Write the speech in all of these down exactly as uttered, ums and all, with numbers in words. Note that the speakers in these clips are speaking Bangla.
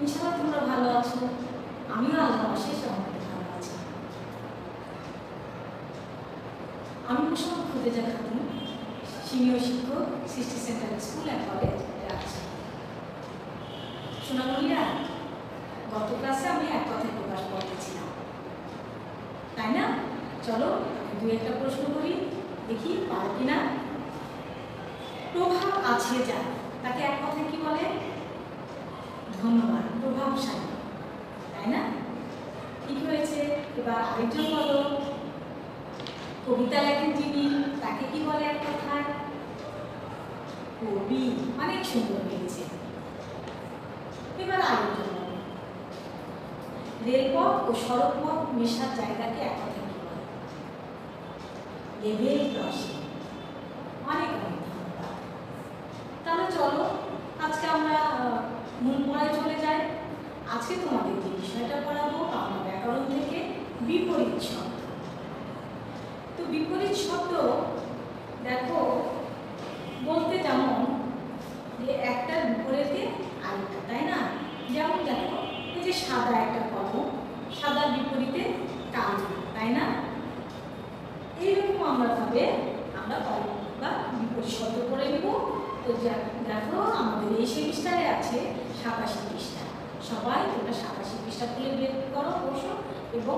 ইনশাআল্লাহ তোমরা ভালো আছো, আমিও আল্লাহর অশেষ রহমতে ভালো আছি। আমি মোসাম্মদ খুদেজা খাতুন, সিনিয়র শিক্ষক, সৃষ্টি centre school and college Rajshahi. সোনামণিরা, গত ক্লাসে আমি এক কথায় প্রকাশ করতেছিলাম, তাই না? চলো দু একটা প্রশ্ন করি, দেখি পারো কিনা। প্রভাব আছে যার, তাকে এক কথায় কি বলে? ধন্যবাদ, প্রভাবশালী, তাই না? ঠিক হয়েছে। এবার আরেকজন বলো, কবিতা লেখেন যিনি, তাকে কি বলে এক কথায়? কবি। অনেক সুন্দর হয়েছে। এবার আরেকজন বলো, রেলপথ ও সড়কপথ মেশার জায়গাকে এক কথায় কি বলে? Level crossing. অনেক অনেক ধন্যবাদ। তাহলে চলো আজকে আমরা মূল পড়ায় চলে যাই। আজকে তোমাদের যে বিষয়টা পড়াবো বাংলা ব্যাকরণ থেকে বিপরীত শব্দ। তো বিপরীত শব্দ দেখো বলতে যেমন যে একটার বিপরীতে আরেকটা, তাই না? যেমন দেখো এই যে সাদা একটা কলম, সাদার বিপরীতে কালো, তাই না? এইরকম আমরা ভাবে আমরা কলম বা বিপরীত শব্দ করে নিব। তো দেখো আমাদের এই সেমিস্টারে আছে সাতাশি পৃষ্ঠা। সবাই তোমরা সাতাশি পৃষ্ঠা খুলে বের করো, বসো, এবং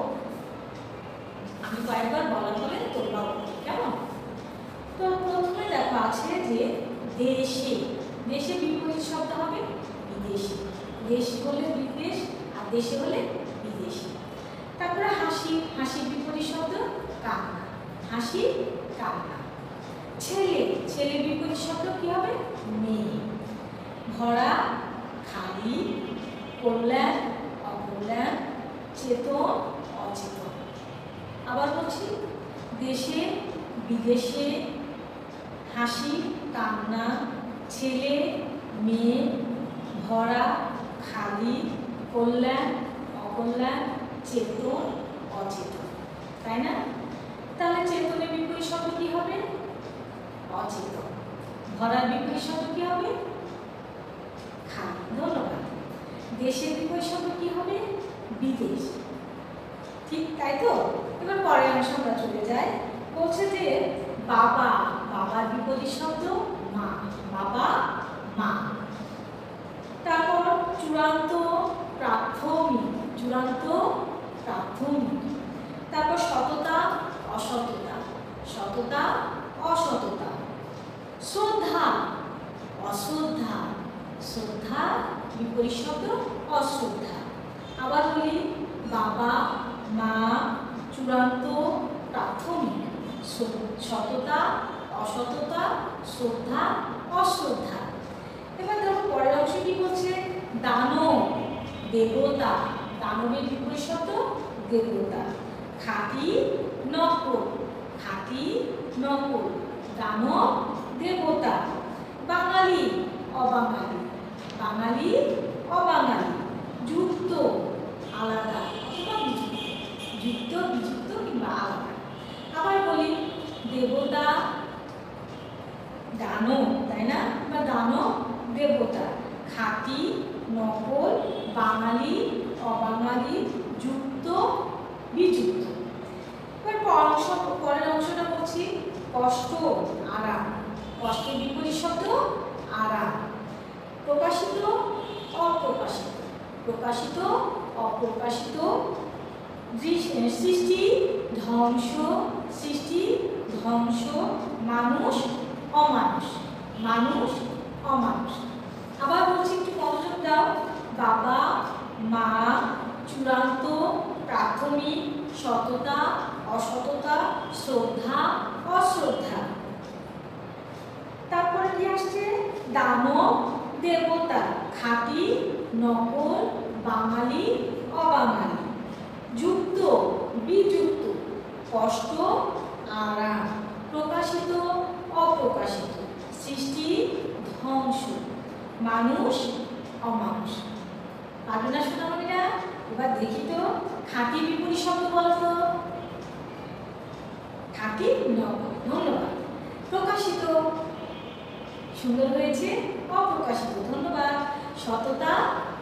আমি কয়েকবার বলার পরে তোমরা কেমন। তো প্রথমে দেখো আছে যে দেশে, দেশে বিপরীত শব্দ হবে বিদেশি। দেশ হলে বিদেশ আর দেশে হলে বিদেশি। তারপরে হাসি, হাসির বিপরীত শব্দ কান্না, হাসি কান্না। ছেলে, ছেলের বিপরীত শব্দ কি হবে? মেয়ে। ভরা, খালি, কল্যাণ, অকল্যাণ, চেতন, অচেতন। আবার বলছি, দেশে, বিদেশে, হাসি কান্না, ছেলে মেয়ে, ভরা, খালি, কল্যাণ, অকল্যাণ, চেতন, অচেতন, তাই না? তাহলে চেতনের বিপরীত শব্দ কি হবে? অচেতন। ভরার বিপরীত শব্দ কি হবে? খালি। ধন্যবাদ। দেশের বিপরীত শব্দ কি হবে? বিদেশ। ঠিক তাই তো? এবার পরের অংশ আমরা চলে যাই। বলছে যে বাবা, বাবার বিপরীত শব্দ মা, বাবা মা। তারপর চূড়ান্ত, প্রাথমিক, চূড়ান্ত প্রাথমিক। তারপর সততা, অসততা, সততা, অসততা। শ্রদ্ধা, অশ্রদ্ধা, শ্রদ্ধা বিপরীত শব্দ অশ্রদ্ধা। আবার বলি, বাবা মা, চূড়ান্ত প্রাথমিক, সততা, অসততা, শ্রদ্ধা, অশ্রদ্ধা। এবার দেখো পরের অংশ কি বলছে? দানব, দেবতা, দানবের বিপরীত শব্দ দেবতা। খাঁটি, নকল, খাঁটি, নকল, দানব, দেবতা। বাঙালি, অবাঙালি, বাঙালি, অবাঙালি। যুক্ত, আলাদা অথবা বিযুক্ত, যুক্ত, বিযুক্ত কিংবা আলাদা। আবার বলি, দেবতা, দানব, তাই না? বা দানব, দেবতা। খাঁটি, নকল, বাঙালি, অবাঙালি, যুক্ত, বিযুক্ত। এবার পরের অংশটা বলছি, কষ্ট, আরাম, কষ্টের বিপরীত শব্দ আরাম। প্রকাশিত, অপ্রকাশিত, প্রকাশিত, অপ্রকাশিত। সৃষ্টি, ধ্বংস, সৃষ্টি, ধ্বংস। মানুষ, অমানুষ, মানুষ, অমানুষ। আবার বলছি, একটু মনোযোগ দাও। বাবা মা, চূড়ান্ত প্রাথমিক, সততা, অসততা, শ্রদ্ধা, অশ্রদ্ধা। তারপরে কি আসছে? দানব, দেবতা। খাঁটি, নকল, বাঙালি, অবাঙালি। যুক্ত, বিযুক্ত। কষ্ট, আরাম। প্রকাশিত, অপ্রকাশিত। সৃষ্টি, ধ্বংস। মানুষ, অমানুষ। পারবে না সোনামণিরা? এবার দেখি তো খাঁটি বিপরীত শব্দ বলতো। খাঁটি, নকল। ধন্যবাদ। প্রকাশিত, সুন্দর হয়েছে। অপ্রকাশিত, ধন্যবাদ। সততা,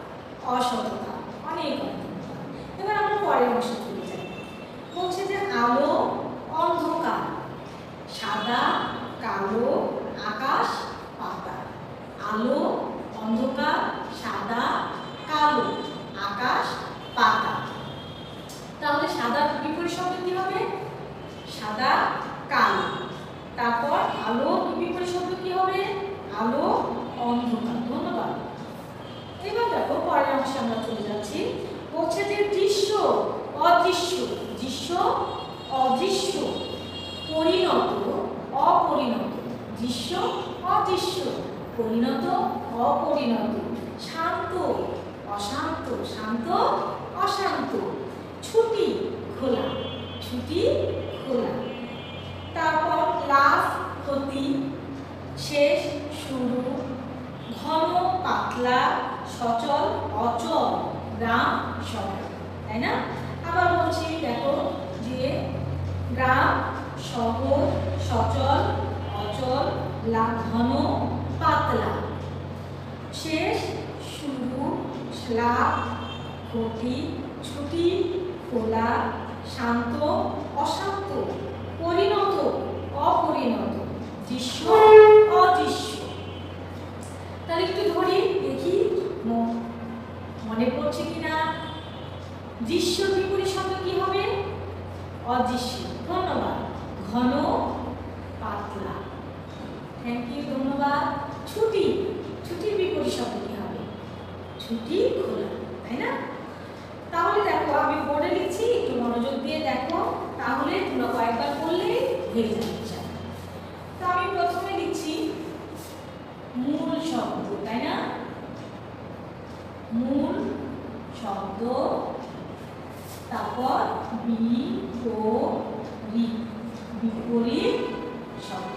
অসততা, অনেক অন্ধকার। এবার আমরা পরের অংশে চলে যাই। বলছে যে আলো অন্ধকার, সাদা কালো আকাশ পাতা। আলো অন্ধকার, সাদা কালো আকাশ পাতা। তাহলে সাদা বিপরীত শব্দ কি হবে? সাদা কালো। তারপর আলো বিপরীত শব্দ কি হবে? আলো অন্ধকার। ধন্যবাদ। এবার দেখো পরের অংশে আমরা চলে যাচ্ছি। বলছে যে দৃশ্য অদৃশ্য, দৃশ্য অদৃশ্য, পরিণত অপরিণত, দৃশ্য অদৃশ্য, পরিণত অপরিণত, শান্ত অশান্ত, শান্ত অশান্ত, ছুটি খোলা, ছুটি খোলা। তারপর লাভ ক্ষতি, শেষ শুরু, ঘন পাতলা, সচল অচল, গ্রাম শহর। তাই না? আবার বলছি দেখো যে গ্রাম শহর, সচল অচল, ঘন পাতলা, শেষ শুরু, লাভ ক্ষতি, ছুটি খোলা, শান্ত অশান্ত, পরিণত অপরিণত, দৃশ্য অদৃশ্য। তাহলে একটু ধরি দেখি মনে পড়ছে কিনা। দৃশ্য বিপরীত শব্দ কি হবে? অদৃশ্য। ধন্যবাদ। ঘন পাতলা, থ্যাংক ইউ, ধন্যবাদ। ছুটি, ছুটির বিপরীত শব্দ কি হবে? ছুটি খোলা। তাই না? তাহলে দেখো আমি বোর্ডে লিখছি, একটু মনোযোগ দিয়ে দেখো, তাহলে তোমরা কয়েকবার পড়লেই হয়ে যাবে। তো আমি প্রথমে লিখছি মূল শব্দ। তাই না? মূল শব্দ, তারপর বিপরীত, বিপরীত শব্দ।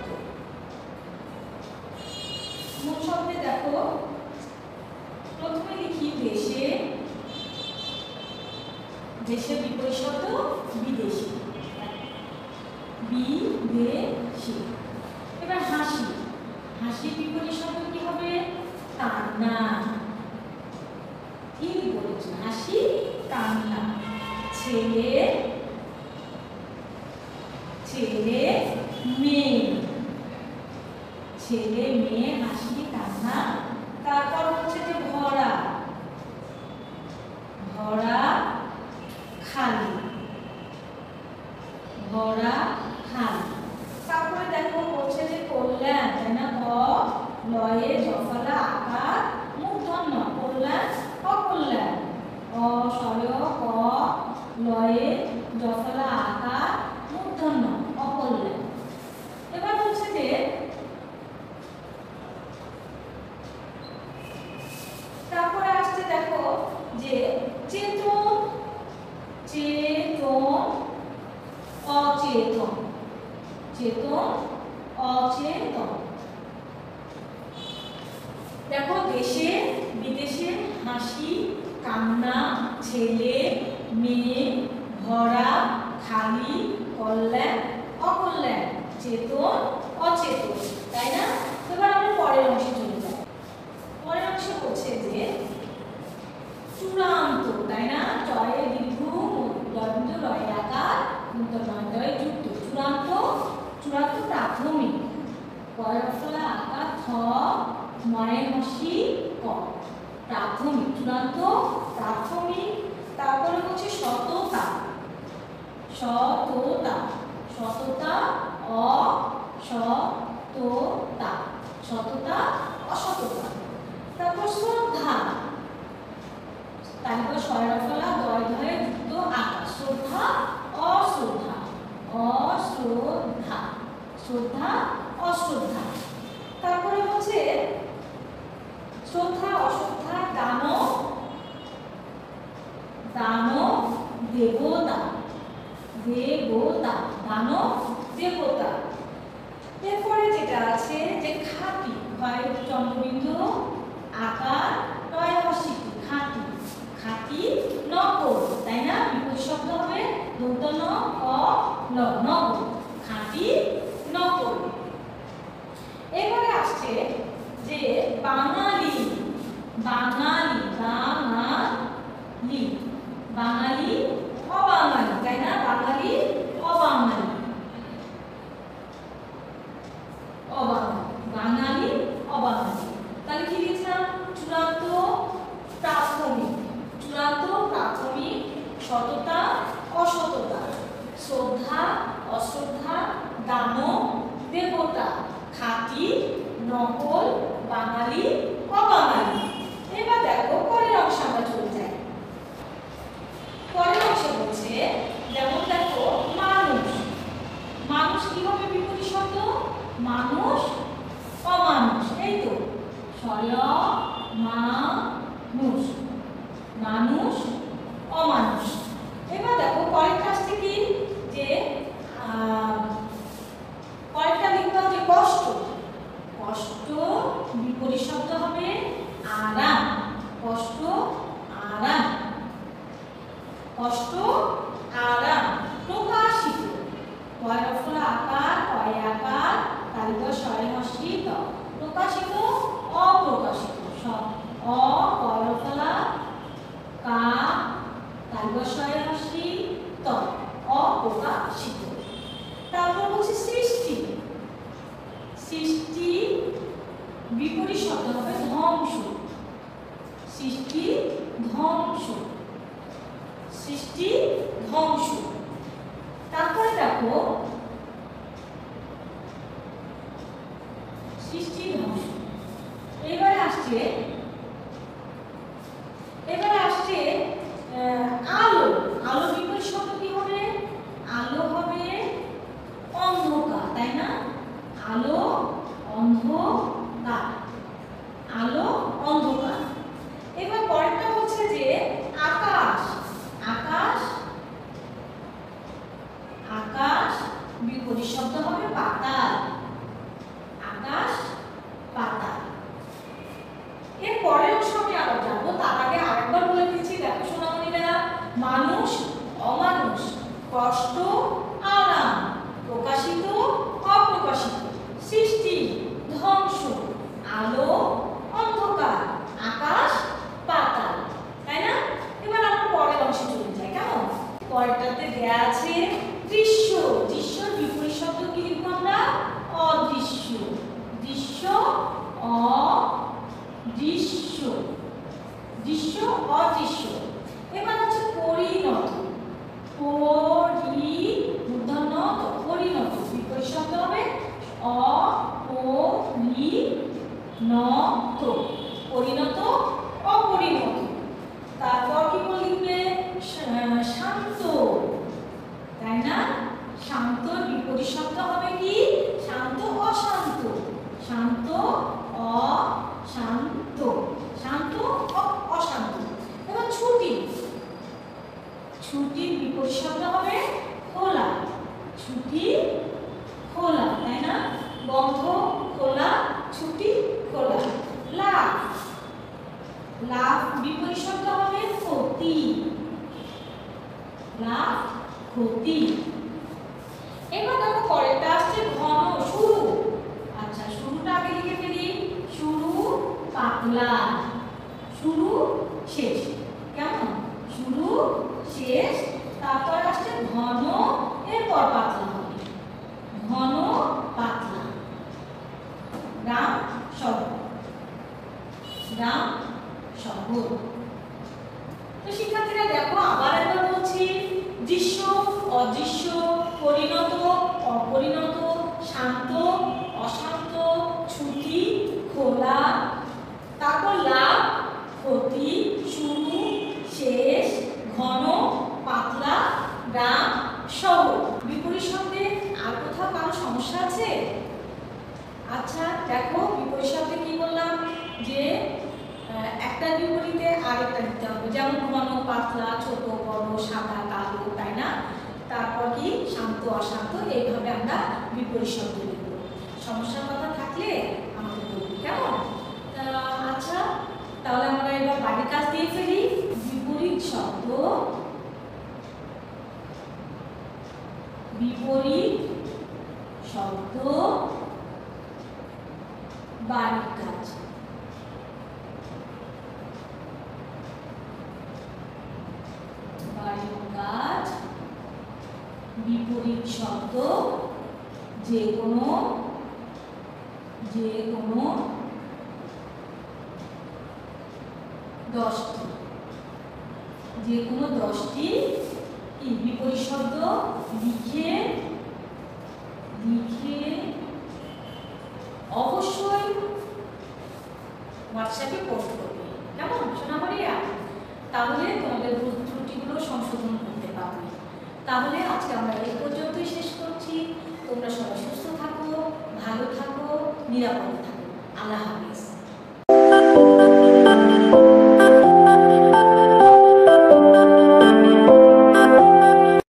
মূল শব্দে দেখো প্রথমে লিখি দেশে, দেশের বিপরীত শব্দ বিদেশি, বিদেশি। এবার হাসি, হাসির বিপরীত শব্দ কি হবে? কান্না। কি বলেছে? হাসি কান্না। ছেলে, ছেলে মেয়ে, ছেলে মেয়ে হাসি কান্না। তারপর হচ্ছে যে ভরা, ভরা খালি, ভরা খালি। তারপরে দেখো বলছে যে কল্যাণ। তাই না? ক লয়ে জফলা আকার মূর্ধন্য, কল্যাণ অকল্যাণ, অ সয় ক লয়ে জফলা আকার মূর্ধন্য অকল্যাণ। এবার বলছে যে তারপরে আসছে দেখো যে চেতন, চেতন অচেতন, চেতন অচেতন। দেখো দেশে বিদেশে হাসি কান্না, ছেলে মেয়ে, ভরা খালি, কল্যাণ অকল্যাণ, চেতন অচেতন। তাই না? এবার আমরা পরের অংশে চলে যাই। পরের অংশে বলছে যে চূড়ান্ত। তাই না? জয়ে দীর্ঘ, দন্ত রয়ে আকার, নয় যুক্ত, চূড়ান্ত, চূড়ান্ত প্রাথমিক, পয়ফলা আকার থ, ময়ে হসি ক, প্রাথমিক, চূড়ান্ত প্রাথমিক। তারপরে হচ্ছে সততা, সততা, সততা অসততা, সততা অসততা। তারপর শ্রদ্ধা, তারপর শয়রফলা দয় ধয়ে যুক্ত আকার, শ্রদ্ধা অশ্রদ্ধা, অশ্রদ্ধা, শ্রদ্ধা অশ্রদ্ধা। তারপরে হচ্ছে শ্রদ্ধা অশ্রদ্ধা দান, দান দেবতা, দেবতা, দান দেবতা। এরপরে যেটা আছে যে খাঁটি, হয় চন্দ্রবিন্দু আকার নয় হসিটি, খাঁটি, খাঁটি নকল। তাই না? বিপরীত শব্দ হবে দন্ত ন ক ল, নকল, খাঁটি নকল। এবারে আসছে যে বাঙালি, বাঙালি, বাঙালি বাঙালি অবাঙালি, তাই না? বাঙালি অবাঙালি, অবাঙালি, বাঙালি অবাঙালি। তাহলে কি লিখলাম? চূড়ান্ত প্রাথমিক, চূড়ান্ত প্রাথমিক, সততা অসততা, শ্রদ্ধা অশ্রদ্ধা, দানব দেবতা, খাঁটি নকল, বাঙালি অবাঙালি। এবার দেখো পরের অংশে আমরা চলে যাই। পরের অংশে বলছে যেমন দেখো মানুষ, মানুষ কি হবে বিপরীত শব্দ? মানুষ অমানুষ, এই তো সয় মানুষ, মানুষ অমানুষ। এবার দেখো পরের কাজটি কি, যে পরেরটা লিখতে হবে কষ্ট, কষ্ট বিপরীত শব্দ হবে আরাম, কষ্ট আরাম, কষ্ট আরাম। প্রকাশিত, কয় অক্ষর আকার, কয় আকার, তালিকা শয় হস্রিত, প্রকাশিত অপ্রকাশিত, সব অ কয় অক্ষর কা, তালিকা শয় হস্রিত, অপ্রকাশিত। তারপর বলছি সৃষ্টি, সৃষ্টি বিপরীত শব্দ হবে ধ্বংস, সৃষ্টি ধ্বংস, সৃষ্টি ধ্বংস। তারপরে দেখো সৃষ্টি ধ্বংস। এবারে আসছে এবারে আসছে আলো, আলো বিপরীত শব্দ কি হবে? আলো হবে অন্ধকার, তাই না? আলো অন্ধকার, আলো অন্ধকার। এবার পরেরটা হচ্ছে যে আকাশ, আকাশ, আকাশ বিপরীত শব্দ হবে পাতাল, আকাশ পাতাল। এর পরের অংশ আমি আবার যাবো, তার আগে আরেকবার বলে দিচ্ছি। দেখো সোনামণিরা, মানুষ অমানুষ, কষ্ট আরাম, প্রকাশিত অপ্রকাশিত, সৃষ্টি ধ্বংস, আলো অন্ধকার, আকাশ পাতাল, তাই না? এবার আমরা পরের অংশে চলে যাই, কেমন? পরেরটাতে দেয়া আছে দৃশ্য, দৃশ্যর বিপরীত শব্দ কি লিখবো আমরা? অদৃশ্য, দৃশ্য অদৃশ্য, দৃশ্য অদৃশ্য। এবার হচ্ছে পরিণত, পরিণত, পরিণত বিপরীত শব্দ হবে অপরিণত, পরিণত অপরিণত। তারপর কি লিখবে? শান্ত, তাই না? শান্তর বিপরীত শব্দ হবে কি? শান্ত অশান্ত, শান্ত অশান্ত, শান্ত অশান্ত। এবার ছুটি, ছুটির বিপরীত শব্দ হবে খোলা, ছুটি খোলা, তাই না? বন্ধ খোলা, ছুটি খোলা। লাভ, লাভ বিপরীত শব্দ হবে ক্ষতি, লাভ ক্ষতি। এবার দেখো পরেরটা আসছে ঘন, শুরু। আচ্ছা শুরুটা আগে লিখে ফেলি, শুরু পাতলা, শুরু শেষ, কেমন? শুরু শেষ। তারপর আসছে ঘন, এরপর পাতলা হবে, ঘন পাতলা। গ্রাম শহর, গ্রাম শহর। তো শিক্ষার্থীরা দেখো আবার একবার বলছি, দৃশ্য অদৃশ্য, পরিণত অপরিণত, শান্ত অশান্ত, ছুটি খোলা, তারপর লাভ ক্ষতি, শুরু শেষ, ঘন পাতলা, গ্রাম শহর। বিপরীত শব্দে আর কোথাও কারো সমস্যা আছে? আচ্ছা দেখো বিপরীত শব্দে কি বললাম, যে একটা বিপরীতে আরেকটা দিতে হবে, যেমন ঘন পাতলা, ছোট বড়, সাদা কালো, তাই না? তারপর কি শান্ত অশান্ত, এইভাবে আমরা বিপরীত শব্দ লিখব। সমস্যার কথা থাকলে আমাকে বলবি, কেমন? আচ্ছা তাহলে আমরা এবার বাড়ির কাজ দিয়ে ফেলি। বিপরীত শব্দ, বিপরীত শব্দ বাড়ির কাজ। বিপরীত শব্দ যে কোনো যে কোনো দশটি যে কোনো দশটি বিপরীত শব্দ লিখে লিখে অবশ্যই হোয়াটসঅ্যাপে পোস্ট করবে। কেমন সোনামণিরা? তাহলে তোমাদের ভুল ত্রুটিগুলো সংশোধন করতে পারবে। তাহলে আজকে আমরা এই পর্যন্তই শেষ করছি। তোমরা সবাই সুস্থ থাকো, ভালো থাকো, নিরাপদে থাকো। আল্লাহ হাফেজ।